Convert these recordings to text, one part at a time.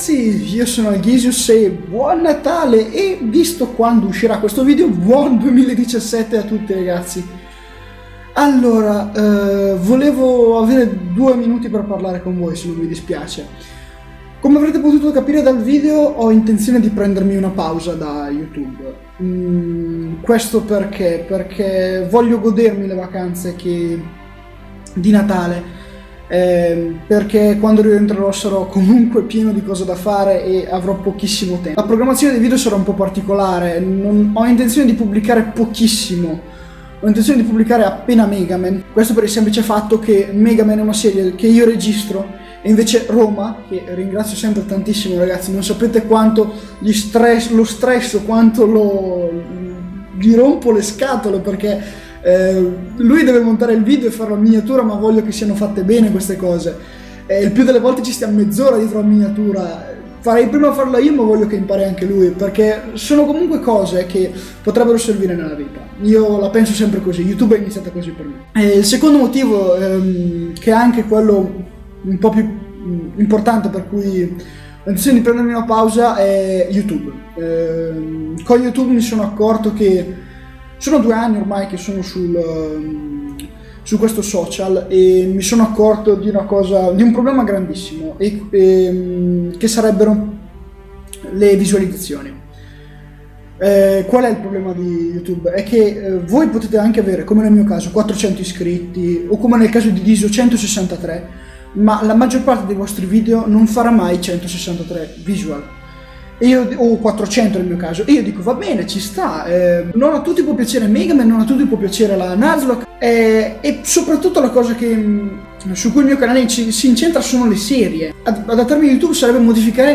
ragazzi, io sono Alghisius e buon Natale, e visto quando uscirà questo video, buon 2017 a tutti ragazzi. Allora, volevo avere 2 minuti per parlare con voi, se non vi dispiace. Come avrete potuto capire dal video, ho intenzione di prendermi una pausa da YouTube. Questo perché? Perché voglio godermi le vacanze di Natale. Perché quando rientrerò sarò comunque pieno di cose da fare e avrò pochissimo tempo. La programmazione dei video sarà un po' particolare, ho intenzione di pubblicare pochissimo, ho intenzione di pubblicare appena Mega Man. Questo per il semplice fatto che Mega Man è una serie che io registro, e invece Roma, che ringrazio sempre tantissimo ragazzi, non sapete quanto lo stress, quanto gli rompo le scatole, perché lui deve montare il video e fare la miniatura, ma voglio che siano fatte bene queste cose. Il più delle volte ci stiamo mezz'ora dietro la miniatura. Farei prima a farla io, ma voglio che impari anche lui, perché sono comunque cose che potrebbero servire nella vita. Io la penso sempre così, YouTube è iniziata così per me. Il secondo motivo, che è anche quello un po' più importante per cui ho intenzione di prendermi una pausa, è YouTube. Con YouTube mi sono accorto che sono 2 anni ormai che sono su questo social, e mi sono accorto di una cosa, di un problema grandissimo, che sarebbero le visualizzazioni. Qual è il problema di YouTube? È che voi potete anche avere, come nel mio caso, 400 iscritti, o come nel caso di Diso 163, ma la maggior parte dei vostri video non farà mai 163 visual. O 400 nel mio caso, e io dico va bene, ci sta, non a tutti può piacere Mega Man, non a tutti può piacere la Nuzlocke, e soprattutto la cosa su cui il mio canale si incentra sono le serie. Adattarmi a YouTube sarebbe modificare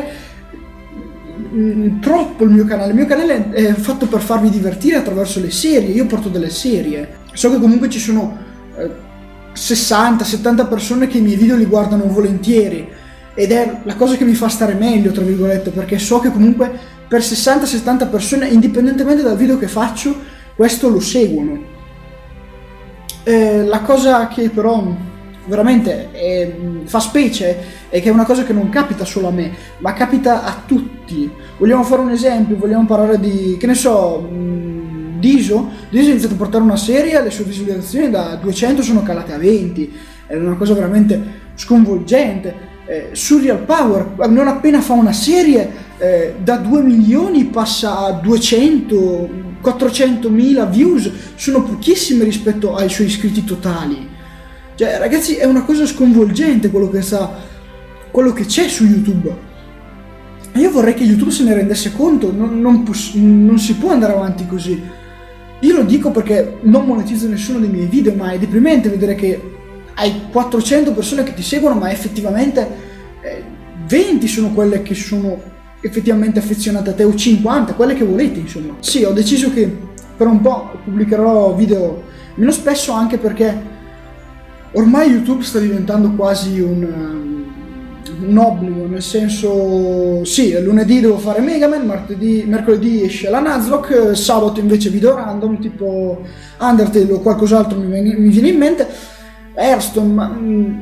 troppo il mio canale. Il mio canale è fatto per farvi divertire attraverso le serie, io porto delle serie. So che comunque ci sono 60-70 persone che i miei video li guardano volentieri, ed è la cosa che mi fa stare meglio, tra virgolette, perché so che comunque per 60-70 persone, indipendentemente dal video che faccio, questo lo seguono. La cosa che però veramente fa specie è che è una cosa che non capita solo a me, ma capita a tutti. Vogliamo fare un esempio, vogliamo parlare di, che ne so, Diso ha iniziato a portare una serie, le sue visualizzazioni da 200 sono calate a 20, è una cosa veramente sconvolgente. Surreal Power non appena fa una serie, da 2 milioni passa a 200-400 mila views, sono pochissime rispetto ai suoi iscritti totali. Cioè ragazzi, è una cosa sconvolgente quello che c'è su YouTube. Io vorrei che YouTube se ne rendesse conto, non si può andare avanti così. Io lo dico perché non monetizzo nessuno dei miei video, ma è deprimente vedere che hai 400 persone che ti seguono, ma effettivamente 20 sono quelle che sono effettivamente affezionate a te, o 50, quelle che volete, insomma. Sì, ho deciso che per un po' pubblicherò video meno spesso, anche perché ormai YouTube sta diventando quasi un obbligo, nel senso, sì, lunedì devo fare Mega Man, mercoledì esce la Nuzlocke, sabato invece video random, tipo Undertale o qualcos'altro mi viene in mente, Hearthstone, ma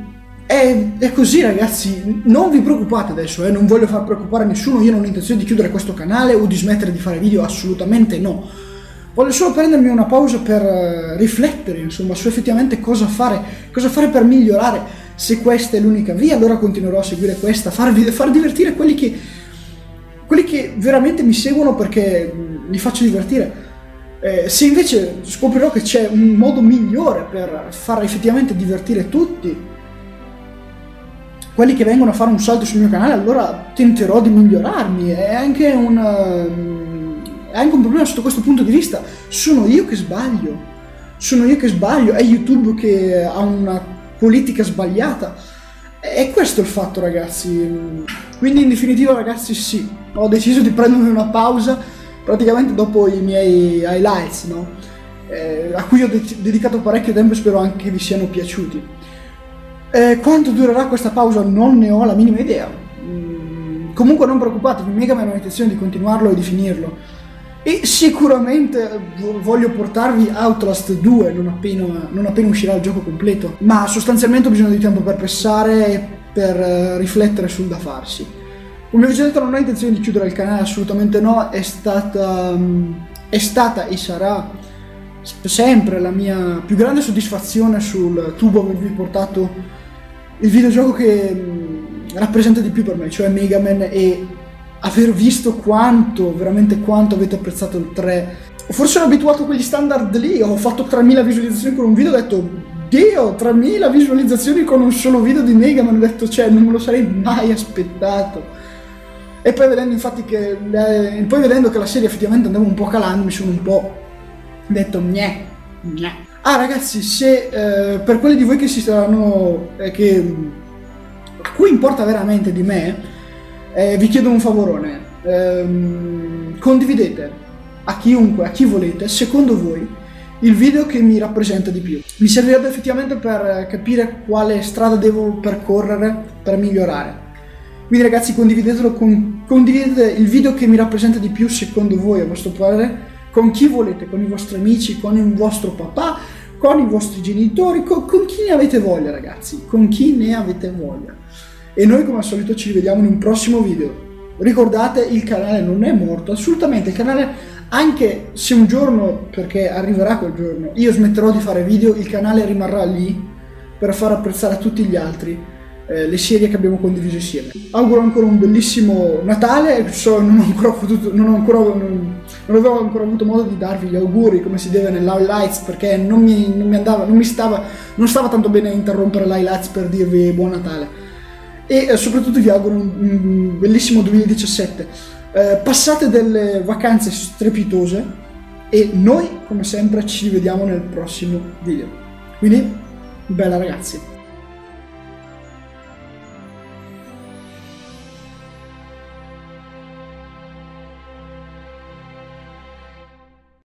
è così ragazzi, non vi preoccupate adesso, non voglio far preoccupare nessuno, io non ho intenzione di chiudere questo canale o di smettere di fare video, assolutamente no. Voglio solo prendermi una pausa per riflettere, insomma, su effettivamente cosa fare per migliorare. Se questa è l'unica via, allora continuerò a seguire questa, far divertire quelli che veramente mi seguono perché li faccio divertire. Se invece scoprirò che c'è un modo migliore per far effettivamente divertire tutti quelli che vengono a fare un salto sul mio canale, allora tenterò di migliorarmi. È anche un problema sotto questo punto di vista. Sono io che sbaglio, è YouTube che ha una politica sbagliata. È questo il fatto ragazzi. Quindi in definitiva ragazzi, sì, ho deciso di prendermi una pausa praticamente dopo i miei highlights, no? A cui ho dedicato parecchio tempo e spero anche vi siano piaciuti. Quanto durerà questa pausa non ne ho la minima idea. Comunque non preoccupatevi, Mega Man ho intenzione di continuarlo e di finirlo. E sicuramente voglio portarvi Outlast 2 non appena uscirà il gioco completo. Ma sostanzialmente ho bisogno di tempo per pensare e per riflettere sul da farsi. Come vi ho già detto, non ho intenzione di chiudere il canale, assolutamente no, è stata e sarà sempre la mia più grande soddisfazione sul tubo avervi portato il videogioco che rappresenta di più per me, cioè Mega Man, e aver visto veramente quanto avete apprezzato il 3. Forse sono abituato a quegli standard lì, ho fatto 3000 visualizzazioni con un video, ho detto Dio, 3000 visualizzazioni con un solo video di Mega Man, ho detto cioè non me lo sarei mai aspettato. E poi vedendo infatti poi vedendo che la serie effettivamente andava un po' calando, mi sono un po' detto gnè. Ah ragazzi, se per quelli di voi che si saranno a cui importa veramente di me, vi chiedo un favorone, condividete a chiunque, a chi volete, secondo voi il video che mi rappresenta di più. Mi servirebbe effettivamente per capire quale strada devo percorrere per migliorare. Quindi ragazzi, condividetelo, condividete il video che mi rappresenta di più secondo voi, a vostro parere, con chi volete, con i vostri amici, con il vostro papà, con i vostri genitori, con chi ne avete voglia ragazzi, con chi ne avete voglia. E noi come al solito ci rivediamo in un prossimo video. Ricordate, il canale non è morto, assolutamente, il canale, anche se un giorno, perché arriverà quel giorno, io smetterò di fare video, il canale rimarrà lì per far apprezzare a tutti gli altri le serie che abbiamo condiviso insieme. Auguro ancora un bellissimo Natale, non avevo ancora avuto modo di darvi gli auguri come si deve nell'highlights, perché non stava tanto bene interrompere l'highlights per dirvi buon Natale. E soprattutto vi auguro un bellissimo 2017. Passate delle vacanze strepitose e noi come sempre ci vediamo nel prossimo video. Quindi bella ragazzi.